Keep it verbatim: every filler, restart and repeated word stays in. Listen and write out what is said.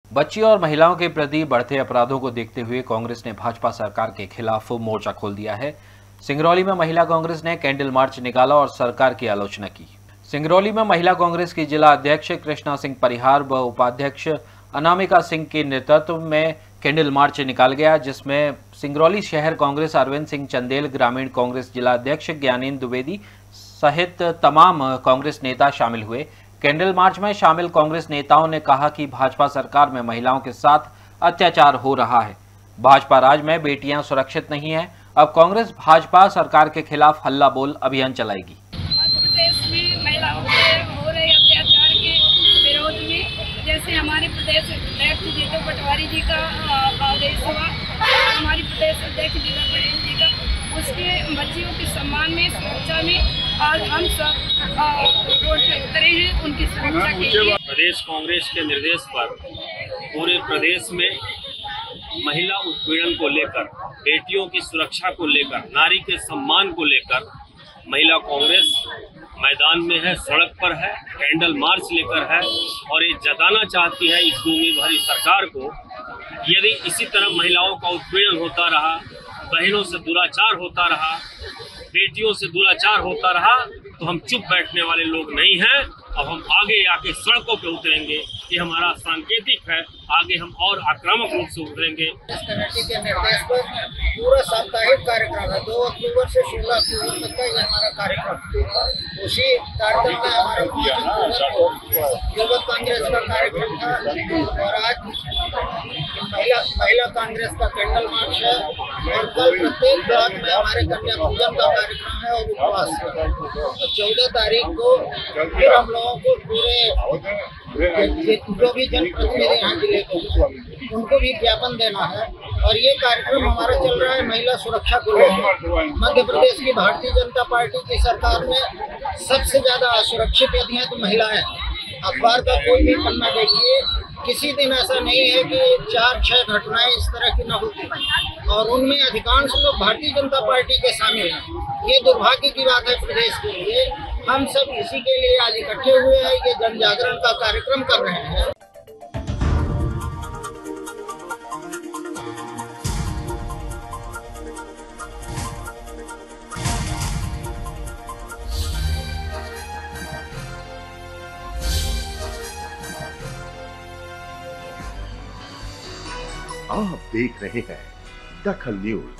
बच्चियों और महिलाओं के प्रति बढ़ते अपराधों को देखते हुए कांग्रेस ने भाजपा सरकार के खिलाफ मोर्चा खोल दिया है। सिंगरौली में महिला कांग्रेस ने कैंडल मार्च निकाला और सरकार की आलोचना की। सिंगरौली में महिला कांग्रेस की जिला अध्यक्ष कृष्णा सिंह परिहार व उपाध्यक्ष अनामिका सिंह के नेतृत्व में कैंडल मार्च निकाल गया, जिसमें सिंगरौली शहर कांग्रेस अरविंद सिंह चंदेल, ग्रामीण कांग्रेस जिला अध्यक्ष ज्ञानेंद्र द्विवेदी सहित तमाम कांग्रेस नेता शामिल हुए। कैंडल मार्च में शामिल कांग्रेस नेताओं ने कहा कि भाजपा सरकार में महिलाओं के साथ अत्याचार हो रहा है। भाजपा राज में बेटियां सुरक्षित नहीं हैं। अब कांग्रेस भाजपा सरकार के खिलाफ हल्ला बोल अभियान चलाएगी। मध्य प्रदेश में महिलाओं पर हो रहे अत्याचार के विरोध में जैसे हमारे प्रदेश अध्यक्ष जीतू पटवारी जी का आदेश हुआ, हमारी प्रदेश अध्यक्ष जिला पटेल जी का, उसके बच्चियों के सम्मान में, सुरक्षा में आज हम सब रोड पे उतरे हैं उनकी सुरक्षा के लिए। प्रदेश कांग्रेस के निर्देश पर पूरे प्रदेश में महिला उत्पीड़न को लेकर, बेटियों की सुरक्षा को लेकर, नारी के सम्मान को लेकर महिला कांग्रेस मैदान में है, सड़क पर है, कैंडल मार्च लेकर है और ये जताना चाहती है इस गूंगी भरी सरकार को, यदि इसी तरह महिलाओं का उत्पीड़न होता रहा, बहनों से दुराचार होता रहा, बेटियों से दुराचार होता रहा, तो हम चुप बैठने वाले लोग नहीं हैं। अब हम आगे आके सड़कों पे उतरेंगे, ये हमारा सांकेतिक है। आगे हम और आक्रामक रूप से उतरेंगे। इस कमेटी के निर्देश पर पूरा साप्ताहिक कार्यक्रम है, दो अक्टूबर से सोलह अक्टूबर तक का ये हमारा कार्यक्रम। उसी कार्यक्रम में हमारा पाँच अक्टूबर को युवक कांग्रेस का कार्यक्रम था और आज महिला महिला कांग्रेस का कैंडल मार्च है और कल प्रत्येक ब्लॉक में हमारे कन्या पूजन का कार्यक्रम है और उपवास है। और चौदह तारीख को फिर हम लोगों को पूरे जो भी जनप्रतिनिधि यहाँ जिले को उनको भी ज्ञापन देना है और ये कार्यक्रम हमारा चल रहा है महिला सुरक्षा को लेकर। मध्य प्रदेश की भारतीय जनता पार्टी की सरकार में सबसे ज्यादा असुरक्षित यदि हैं तो महिलाएं। अखबार का कोई भी पन्ना देखिए, किसी दिन ऐसा नहीं है कि चार छह घटनाएं इस तरह की न होती और उनमें अधिकांश लोग भारतीय जनता पार्टी के शामिल हैं। ये दुर्भाग्य की बात है प्रदेश के लिए। हम सब इसी के लिए आज इकट्ठे हुए हैं, ये जन जागरण का कार्यक्रम कर रहे हैं। आप देख रहे हैं दखल न्यूज।